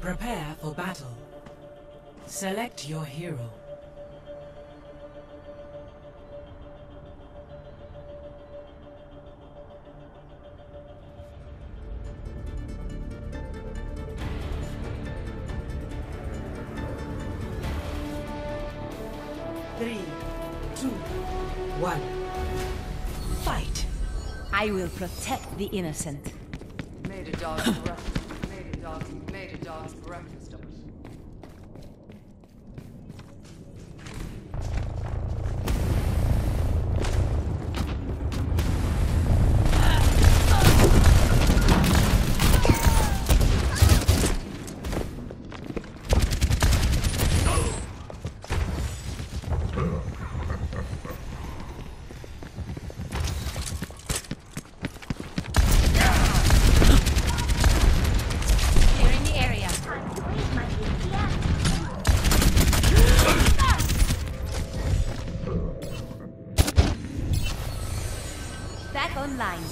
Prepare for battle. Select your hero. Three, two, one. Fight! I will protect the innocent. Made a dog's breakfast. Made a dog's breakfast of it. Back online.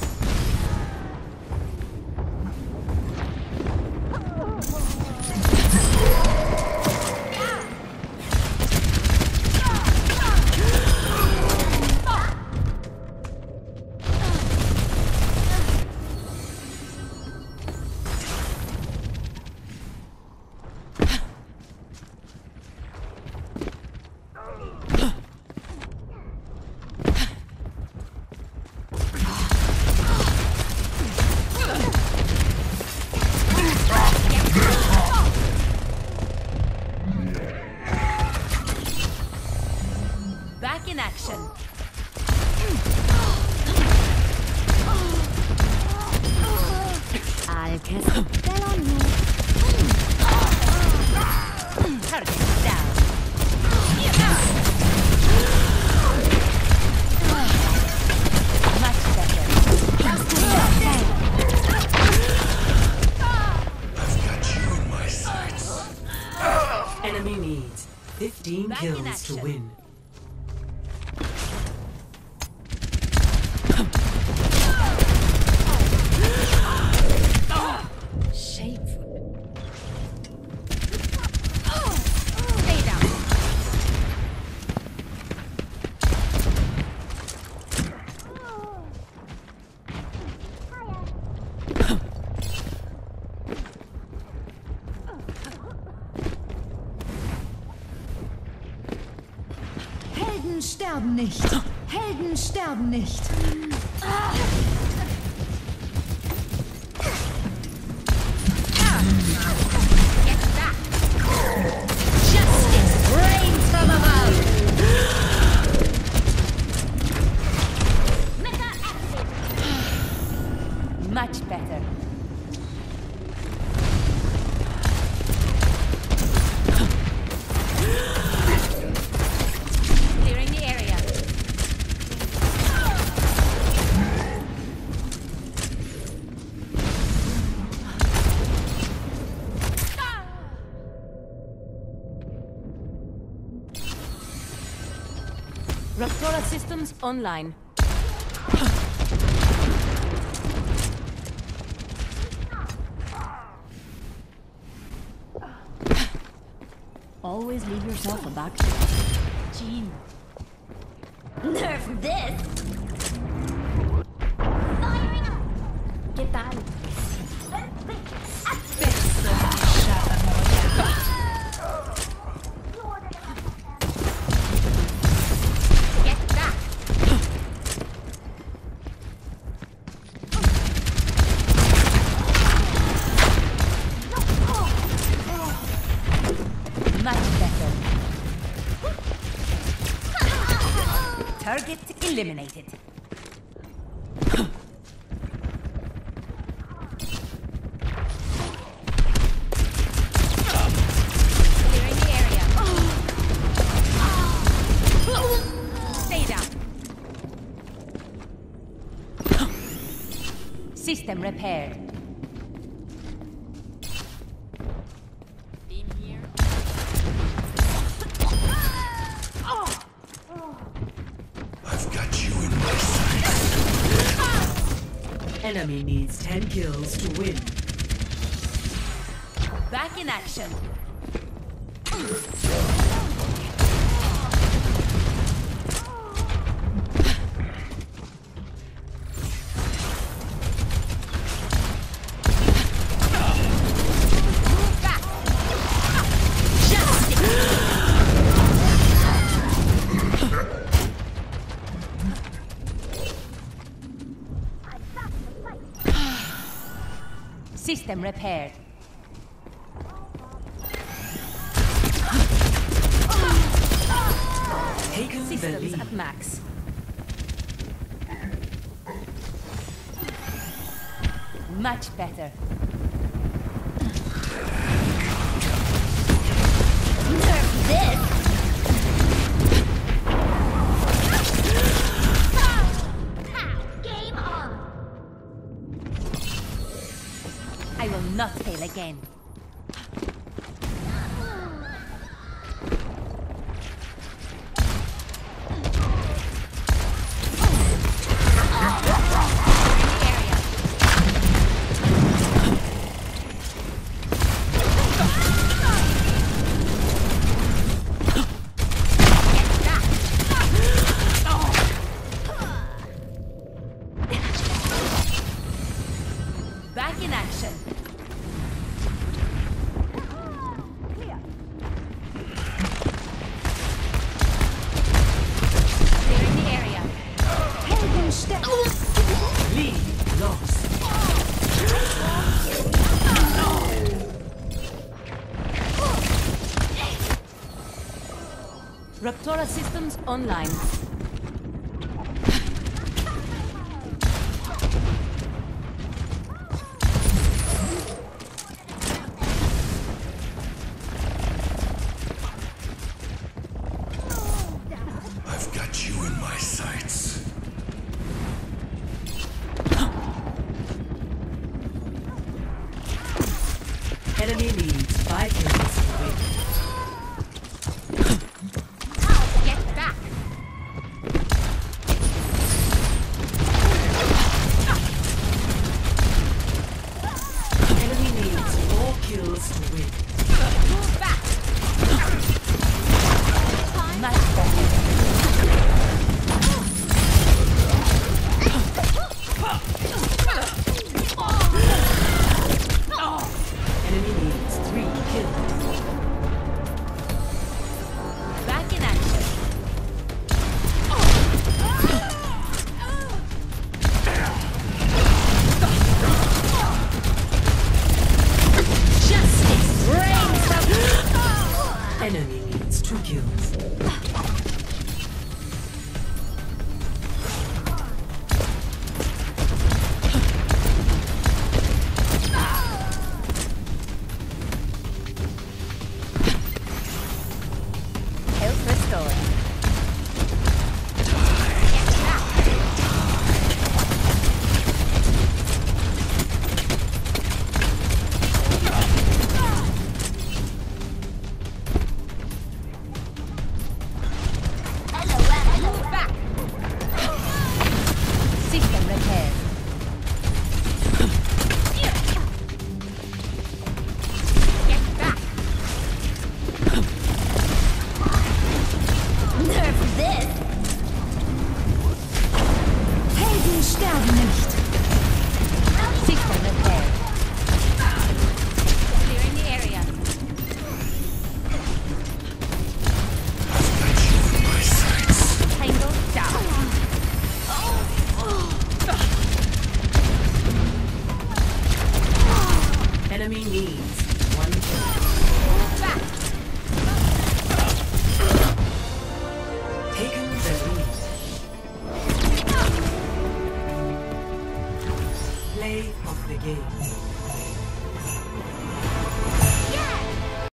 Back in action. I'll cast a spell on you. Target down. Much better. I've got you in my sights. Enemy needs 15 Back in kills to action. win. Shameful. Stay down. Helden sterben nicht. Helden sterben nicht. Get back. Justice reigns from above. Much better. Clearing the area. Raptora systems online. Always leave yourself a back. Gene. Nerf this! Firing up! ¿Qué tal? Get back! Much better. Target eliminated. Clearing the area. Stay down. System repaired. Beam here. I've got you in my sights. Enemy needs 10 kills to win. Back in action. System repaired. Taken the Systems lead. at max. Much better. Nerf this! Game on! I will not fail again. Back in action. Clearing the area. Heldenstern. Lead lost. Raptora systems online. I've got you in my sights. Enemy leads 5 kills to win. Get back! Enemy needs 4 kills to win. Move back! Much better. Enemy needs 3 kills. Back in action. Justice reigns from... Enemy needs 2 kills. Health restored. Move back. System repaired. Get back. Nerf this. Helden sterben nicht. System repaired. Clearing the area. I've got you in my sights. Tango down. Enemy needs 1 kill. Move back. Taken the lead. Play of the game.